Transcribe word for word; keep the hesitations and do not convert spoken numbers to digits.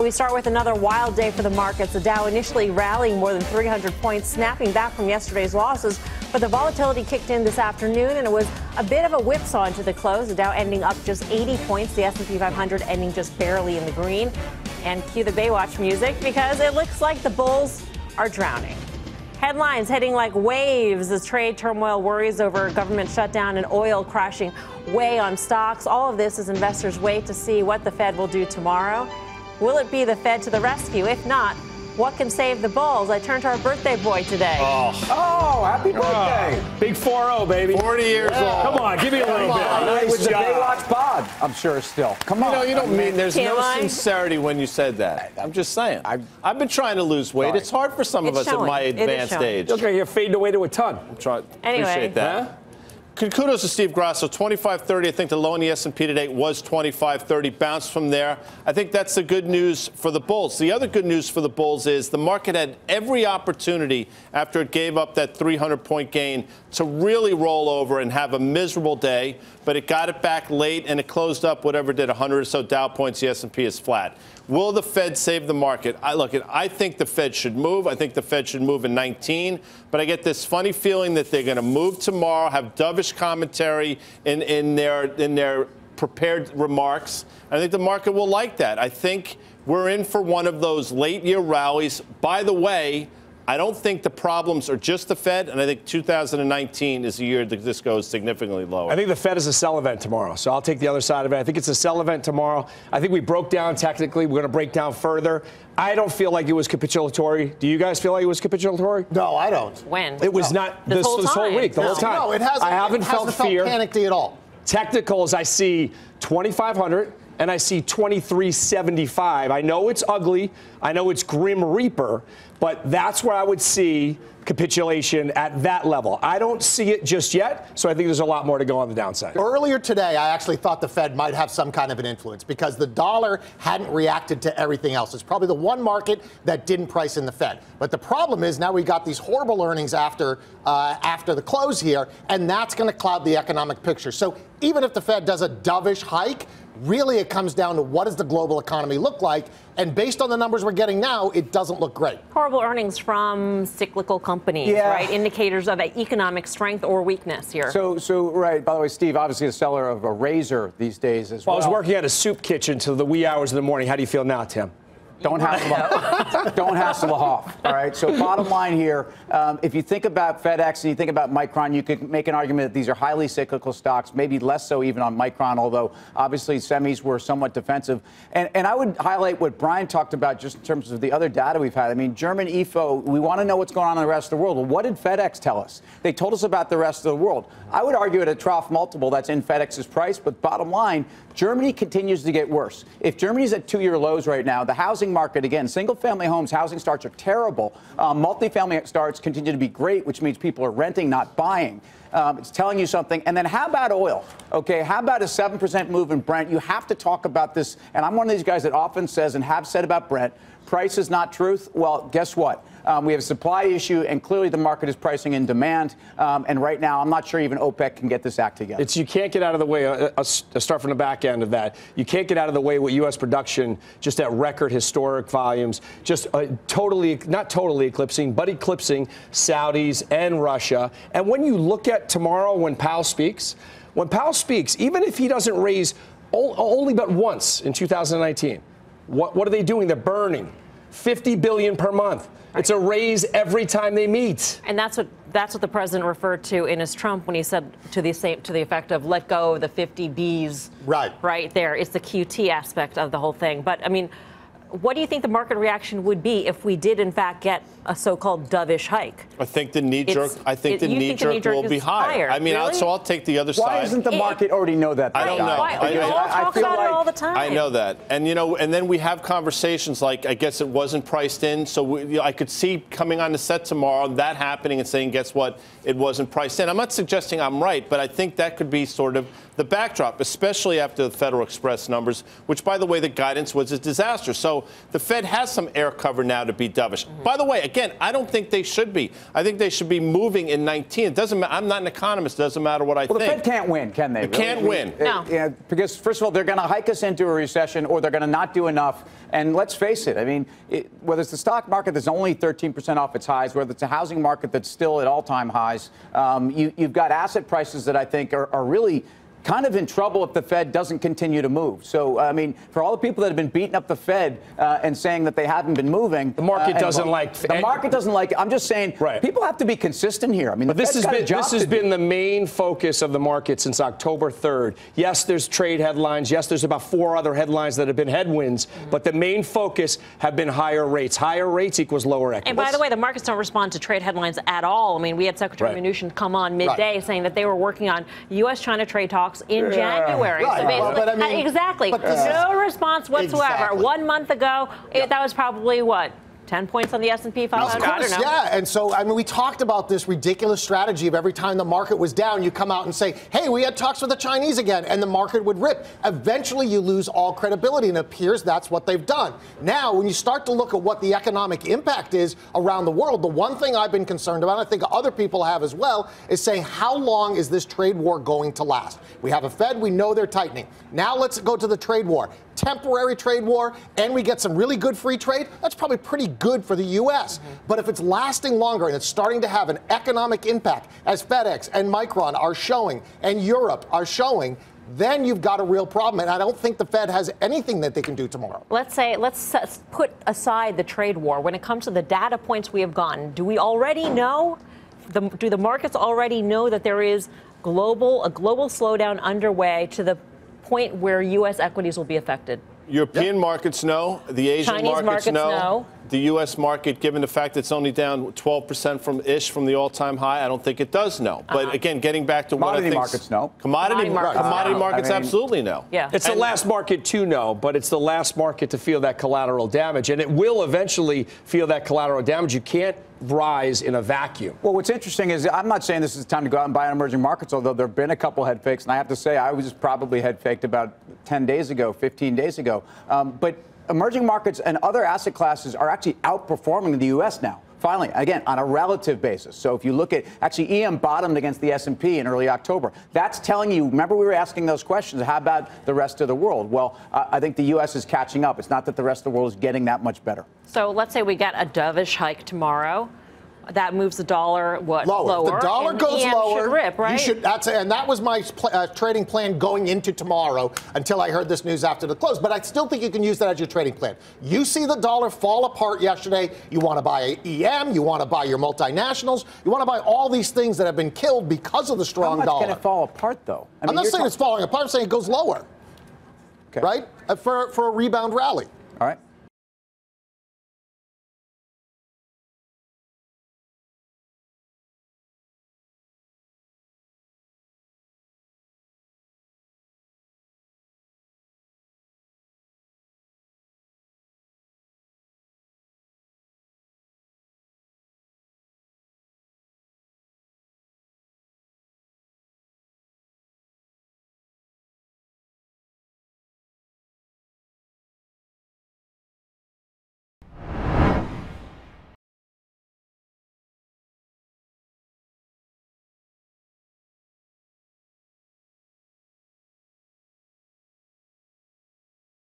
We start with another wild day for the markets. The Dow initially rallying more than three hundred points, snapping back from yesterday's losses. But the volatility kicked in this afternoon, and it was a bit of a whipsaw into the close. The Dow ending up just eighty points, the S and P five hundred ending just barely in the green. And cue the Baywatch music, because it looks like the bulls are drowning. Headlines heading like waves as trade turmoil worries over government shutdown and oil crashing way on stocks. All of this as investors wait to see what the Fed will do tomorrow. Will it be the Fed to the rescue? If not, what can save the bulls? I turn to our birthday boy today. Oh, oh happy birthday. Oh, big four oh, baby. forty years yeah. old. Come on, give me a little bit. Nice With job. the Baywatch pod, I'm sure, still. Come on. You know, you don't mean there's Can't no I? sincerity when you said that. I'm just saying. I've, I've been trying to lose weight. Sorry. It's hard for some It's of us showing. at my It is advanced showing. age. Okay, you're fading away to a ton. I'm trying. Anyway. Appreciate that. Huh? Kudos to Steve Grasso, twenty-five thirty. I think the low in the S and P today was twenty-five thirty. Bounced from there. I think that's the good news for the bulls. The other good news for the bulls is the market had every opportunity after it gave up that three hundred point gain to really roll over and have a miserable day. But it got it back late, and it closed up whatever it did, one hundred or so Dow points. The S and P is flat. Will the Fed save the market? I look, I think the Fed should move. I think the Fed should move in nineteen. But I get this funny feeling that they're going to move tomorrow, have dovish commentary in, in their in their prepared remarks. I think the market will like that. I think we're in for one of those late year rallies. By the way, I don't think the problems are just the Fed, and I think two thousand nineteen is the year that this goes significantly lower. I think the Fed is a sell event tomorrow, so I'll take the other side of it. I think it's a sell event tomorrow. I think we broke down technically. We're going to break down further. I don't feel like it was capitulatory. Do you guys feel like it was capitulatory? No, I don't. When? It was No. not This this, whole this whole time. week, the No. whole time. No, it hasn't. I haven't it felt hasn't fear. Felt panicky at all. Technicals, I see twenty-five hundred. And I see twenty-three seventy-five. I know it's ugly. I know it's Grim Reaper, but that's where I would see capitulation at that level. I don't see it just yet, so I think there's a lot more to go on the downside. Earlier today, I actually thought the Fed might have some kind of an influence because the dollar hadn't reacted to everything else. It's probably the one market that didn't price in the Fed. But the problem is now we got these horrible earnings after uh, after the close here, and that's going to cloud the economic picture. So even if the Fed does a dovish hike, really it comes down to what does the global economy look like? And based on the numbers we're getting now, it doesn't look great. Horrible earnings from cyclical companies, Yeah. right? Indicators of economic strength or weakness here. So, so right. By the way, Steve, obviously a seller of a razor these days as Well, well. I was working at a soup kitchen till the wee hours of the morning. How do you feel now, Tim? Don't hassle, don't hassle the Hoff. All right. So bottom line here, um, if you think about FedEx and you think about Micron, you could make an argument that these are highly cyclical stocks, maybe less so even on Micron, although obviously semis were somewhat defensive. And, and I would highlight what Brian talked about just in terms of the other data we've had. I mean, German I F O, we want to know what's going on in the rest of the world. Well, what did FedEx tell us? They told us about the rest of the world. I would argue at a trough multiple that's in FedEx's price, but bottom line, Germany continues to get worse. If Germany's at two-year lows right now, the housing market, again, single-family homes, housing starts are terrible. Um, multifamily starts continue to be great, which means people are renting, not buying. Um, it's telling you something. And then how about oil? Okay, how about a seven percent move in Brent? You have to talk about this. And I'm one of these guys that often says and have said about Brent, price is not truth. Well, guess what? Um, we have a supply issue, and clearly the market is pricing in demand. Um, and right now, I'm not sure even OPEC can get this act together. It's you can't get out of the way. Uh, uh, start from the back end of that. You can't get out of the way with U S production just at record historic volumes, just uh, totally, not totally eclipsing, but eclipsing Saudis and Russia. And when you look at tomorrow, when Powell speaks, when Powell speaks, even if he doesn't raise o- only but once in two thousand nineteen, what what are they doing? They're burning fifty billion dollars per month. It's a raise every time they meet. And that's what that's what the president referred to in his Trump when he said to the same to the effect of let go of the fifty B's. Right. Right there. It's the Q T aspect of the whole thing. But I mean, what do you think the market reaction would be if we did in fact get a so-called dovish hike? I think the knee jerk. It's- I think it- the you knee think the jerk knee-jerk will be is higher. higher. I mean, I'll, Really? so I'll take the other Why side. doesn't the It- market already know that? I don't know. Why, I- we I- all I talk feel about like- it all the time. I know that, and you know, and then we have conversations like I guess it wasn't priced in, so we, you know, I could see coming on the set tomorrow that happening and saying, guess what, it wasn't priced in. I'm not suggesting I'm right, but I think that could be sort of the backdrop, especially after the Federal Express numbers, which, by the way, the guidance was a disaster. So the Fed has some air cover now to be dovish. Mm-hmm. By the way, again, I don't think they should be. I think they should be moving in nineteen. It doesn't matter. I'm not an economist. It doesn't matter what I well, think. The Fed can't win, can they? They really? can't win. No. Yeah, because, first of all, they're going to hike us into a recession, or they're going to not do enough. And let's face it, I mean, it, whether it's the stock market that's only thirteen percent off its highs, whether it's a housing market that's still at all-time highs, um, you, you've got asset prices that I think are, are really kind of in trouble if the Fed doesn't continue to move. So, I mean, for all the people that have been beating up the Fed uh, and saying that they haven't been moving. The market uh, doesn't and, like. The market doesn't like it. I'm just saying, right. people have to be consistent here. I mean, but the this Fed's has got a been job this has to been do. the main focus of the market since October third. Yes, there's trade headlines. Yes, there's about four other headlines that have been headwinds. Mm-hmm. But the main focus have been higher rates. Higher rates equals lower equities. And by the way, the markets don't respond to trade headlines at all. I mean, we had Secretary Right. Mnuchin come on midday Right. saying that they were working on U S China trade talks in Yeah. January. Right. So basically, But I mean- exactly, but this no is- response whatsoever. Exactly. One month ago, Yeah. it, that was probably what? ten points on the S and P five Of hundred? I course, don't know. yeah. And so, I mean, we talked about this ridiculous strategy of every time the market was down, you come out and say, hey, we had talks with the Chinese again, and the market would rip. Eventually, you lose all credibility, and it appears that's what they've done. Now, when you start to look at what the economic impact is around the world, the one thing I've been concerned about, and I think other people have as well, is saying, how long is this trade war going to last? We have a Fed, we know they're tightening. Now let's go to the trade war. Temporary trade war, and we get some really good free trade, that's probably pretty good for the U S. Mm-hmm. But if it's lasting longer and it's starting to have an economic impact, as FedEx and Micron are showing, and Europe are showing, then you've got a real problem. And I don't think the Fed has anything that they can do tomorrow. Let's say, let's s- put aside the trade war. When it comes to the data points we have gotten, do we already know, the, do the markets already know that there is global a global slowdown underway to the point where U S equities will be affected? European yep. markets know. The Asian Chinese markets, markets know. know. The U S market, given the fact it's only down twelve percent from ish from the all-time high, I don't think it does know. But Uh-huh. again, getting back to Commodity what I think markets know. Commodity, Commodity markets, commodity know. markets I mean, absolutely know. Yeah. It's And- the last market to know, but it's the last market to feel that collateral damage. And it will eventually feel that collateral damage. You can't rise in a vacuum. Well, what's interesting is I'm not saying this is time to go out and buy in emerging markets, although there have been a couple head fakes. And I have to say, I was probably head faked about ten days ago, fifteen days ago. Um, but emerging markets and other asset classes are actually outperforming the U S now. Finally, again, on a relative basis. So if you look at, actually, E M bottomed against the S and P in early October. That's telling you, remember we were asking those questions, how about the rest of the world? Well, uh, I think the U S is catching up. It's not that the rest of the world is getting that much better. So let's say we get a dovish hike tomorrow. That moves the dollar what Lower. lower. If the dollar and goes E M lower, should rip, right? you should. That's and that was my pl- uh, trading plan going into tomorrow until I heard this news after the close. But I still think you can use that as your trading plan. You see the dollar fall apart yesterday. You want to buy E M. You want to buy your multinationals. You want to buy all these things that have been killed because of the strong How much dollar. can it fall apart, though? I I'm mean, not you're saying talk- it's falling apart. I'm saying it goes lower. Okay. Right? Uh, for for a rebound rally. All right.